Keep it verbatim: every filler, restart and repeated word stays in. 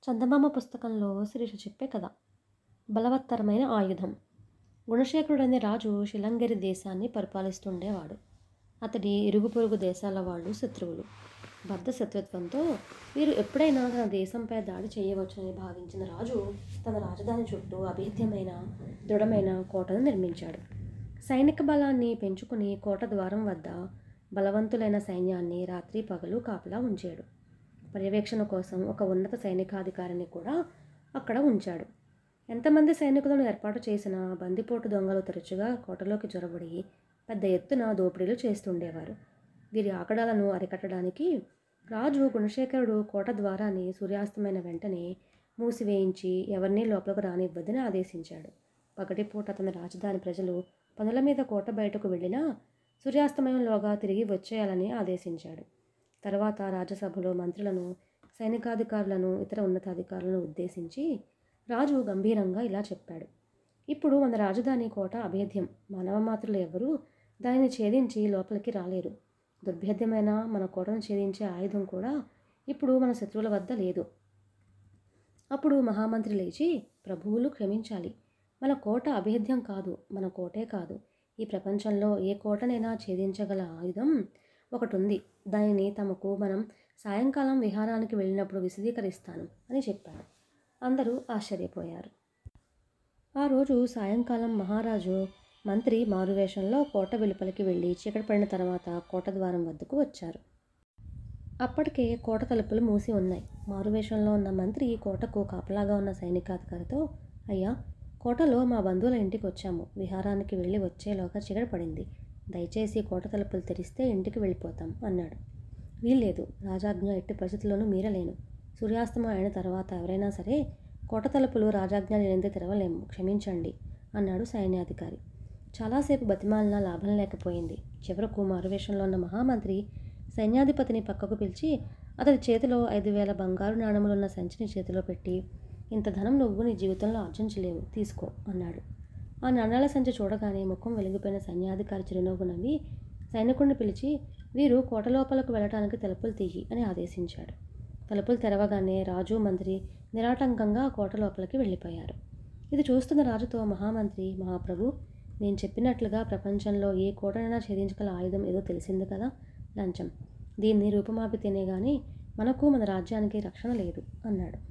చందమామ పుస్తకంలో శిరీష చెప్పే కథ. బలవత్తరమైన ఆయుధం. గుణశేఖరుడనే రాజు శిలంగిరి దేశాన్ని పరిపాలిస్తుండేవాడు. అతడి ఇరుగు పొరుగు దేశాల వాళ్ళు శత్రువులు. బద్ధ శత్రుత్వంతో వీరు ఎప్పుడైనా తన దేశంపై దాడి చేయవచ్చని భావించిన రాజు తన రాజధాని చుట్టూ అభేద్యమైన దృఢమైన కోటను నిర్మించాడు. సైనిక బలాన్ని పెంచుకుని కోట ద్వారం వద్ద బలవంతులైన సైన్యాన్ని రాత్రి పగలు కాపలా ఉంచాడు. పర్యవేక్షణ కోసం ఒక ఉన్నత సైనికాధికారిని కూడా అక్కడ ఉంచాడు. ఎంతమంది సైనికులను ఏర్పాటు చేసినా బందిపోటు దొంగలు తరచుగా కోటలోకి చొరబడి పెద్ద ఎత్తున దోపిడీలు చేస్తుండేవారు. వీరి ఆకడాలను అరికట్టడానికి రాజు గుణశేఖరుడు కోట ద్వారాన్ని సూర్యాస్తమైన వెంటనే మూసివేయించి ఎవరినీ లోపలకు రానివ్వద్దని ఆదేశించాడు. పగటిపూట తన రాజధాని ప్రజలు పనుల మీద కోట బయటకు వెళ్ళినా సూర్యాస్తమయంలోగా తిరిగి వచ్చేయాలని ఆదేశించాడు. తర్వాత రాజ్యసభలో మంత్రులను, సైనికాధికారులను, ఇతర ఉన్నతాధికారులను ఉద్దేశించి రాజు గంభీరంగా ఇలా చెప్పాడు. ఇప్పుడు మన రాజధాని కోట అభేద్యం. మానవ మాత్రులు ఎవరూ దానిని ఛేదించి లోపలికి రాలేరు. దుర్భేద్యమైన మన కోటను ఛేదించే ఆయుధం కూడా ఇప్పుడు మన శత్రువుల వద్ద లేదు. అప్పుడు మహామంత్రి లేచి, ప్రభువులు క్షమించాలి. మన కోట అభేద్యం కాదు, మన కోటే కాదు, ఈ ప్రపంచంలో ఏ కోటనైనా ఛేదించగల ఆయుధం ఒకటి ఉంది. దానిని తమకు మనం సాయంకాలం విహారానికి వెళ్ళినప్పుడు విశదీకరిస్తాను అని చెప్పాడు. అందరూ ఆశ్చర్యపోయారు. ఆ రోజు సాయంకాలం మహారాజు మంత్రి మారువేషంలో కోట వెలుపలికి వెళ్ళి చీకటి పడిన తర్వాత కోట ద్వారం వద్దకు వచ్చారు. అప్పటికే కోట తలుపులు మూసి ఉన్నాయి. మారువేషంలో ఉన్న మంత్రి కోటకు కాపలాగా ఉన్న సైనికాధికారితో, అయ్యా, కోటలో మా బంధువుల ఇంటికి వచ్చాము. విహారానికి వెళ్ళి వచ్చేలోగా చీకటి పడింది. దయచేసి కోట తలుపులు తెరిస్తే ఇంటికి వెళ్ళిపోతాం అన్నాడు. వీల్లేదు, రాజాజ్ఞ ఎట్టి పరిస్థితుల్లోనూ మీరలేను. సూర్యాస్తమం అయిన తర్వాత ఎవరైనా సరే కోట తలుపులు రాజాజ్ఞ లేనిదే తెరవలేము, క్షమించండి అన్నాడు సైన్యాధికారి. చాలాసేపు బతిమాలినా లాభం లేకపోయింది. చివరకు మారువేషంలో ఉన్న మహామంత్రి సైన్యాధిపతిని పక్కకు పిలిచి అతడి చేతిలో ఐదు వేల బంగారు నాణములున్న సంచిని చేతిలో పెట్టి, ఇంత ధనం నువ్వు నీ జీవితంలో ఆర్జించలేవు, తీసుకో అన్నాడు. ఆ నాణాల సంచి చూడగానే ముఖం వెలిగిపోయిన సైన్యాధికారి చిరునవ్వు నవ్వి సైనికుడిని పిలిచి, వీరు కోట లోపలకు వెళ్ళటానికి తలుపులు తీయి అని ఆదేశించాడు. తలుపులు తెరవగానే రాజు, మంత్రి నిరాటంకంగా కోట లోపలికి వెళ్ళిపోయారు. ఇది చూస్తున్న రాజుతో మహామంత్రి, మహాప్రభు, నేను చెప్పినట్లుగా ప్రపంచంలో ఏ కోటనైనా ఛేదించగల ఆయుధం ఏదో తెలిసింది కదా, లంచం. దీన్ని రూపమాపితేనే కానీ మనకు మన రాజ్యానికి రక్షణ లేదు అన్నాడు.